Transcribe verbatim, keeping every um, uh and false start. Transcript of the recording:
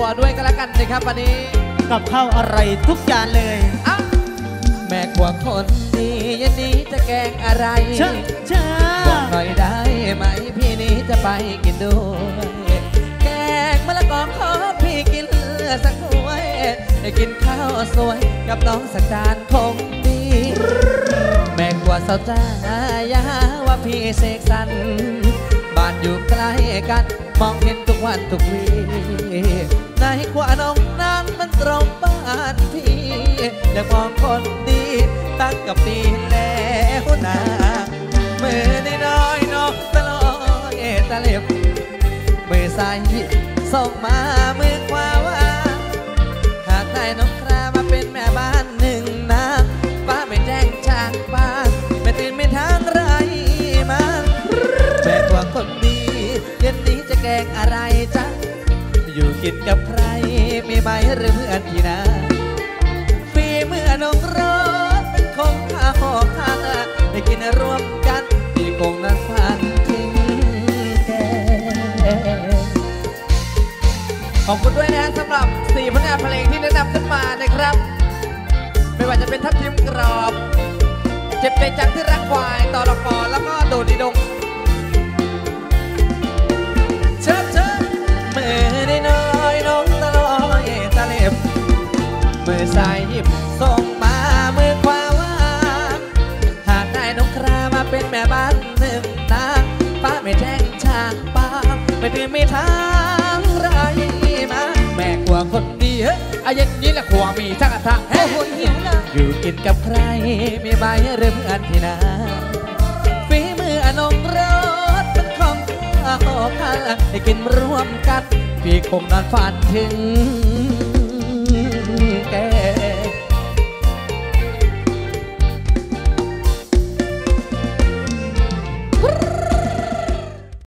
ตัวด้วยก็แล้วกันนะครับวันนี้กับข้าวอร่อยทุกจานเลยอ้าแม่ขวบคนดียันนี้จะแกงอะไรเช้าเช้าบอกหน่อยได้ไหมพี่นี้จะไปกินด้วยแกงมะละกอขอพี่กินสักถ้วยได้กินข้าวสวยกับน้องสักจานคงดีแม่ขวบสาวจ้ายาว่าพี่เสกสรรบ้านอยู่ใกล้กันมองเห็นทุกวันทุกวีในขวาน้องนั้นมันตรงบ้านพี่อยากมองคนดีตั้งกับปีแล้วนะมือน้อยๆน้องตะลอยตะเล็บมือซ้ายส่งมามือขวาว่าหากได้น้องครามาเป็นแม่บ้านหนึ่งนางป้าไม่แจ้งชาติบ้านไม่ตื่นไม่ทางไรมันแม่กว่าคนดีเย็นนี้จะแกงอะไรจ๊ะอยู่กินกับใครมีไหมหรือเพื่อนที่นาฝีมือน้องรสเป็นของข้าหอกข้าได้กินรวมกันที่คงนั้นฝันทิ้งแกขอบคุณด้วยนะสำหรับสี่ผลงานเพลงที่แนะนำขึ้นมานะครับไม่ว่าจะเป็นทัพทิมกรอบเจ็บใจจังที่รักควายต่อละกอแล้วก็โดดดีดงเชิญเชิญมือได้น้อยน้องตะลอยตะเล็บมือซ้ายหยิบส่งมามือขวาว่างหากได้น้องครามาเป็นแม่บ้านหนึ่งนางป้าไม่แจ้งชางป้าไม่ตื่นไม่ทางไรมาแม่กลัวคนดีเฮ้ยไอ้ยังนี้แหละขวามีทั้งกระทะเฮ้ยอยู่กินกับใครมีไหมหรือเพื่อนที่นาฝีมืออนงรสเป็นของข้าข้าให้กินร่วมกันพี่คงนอนฝันถึงแก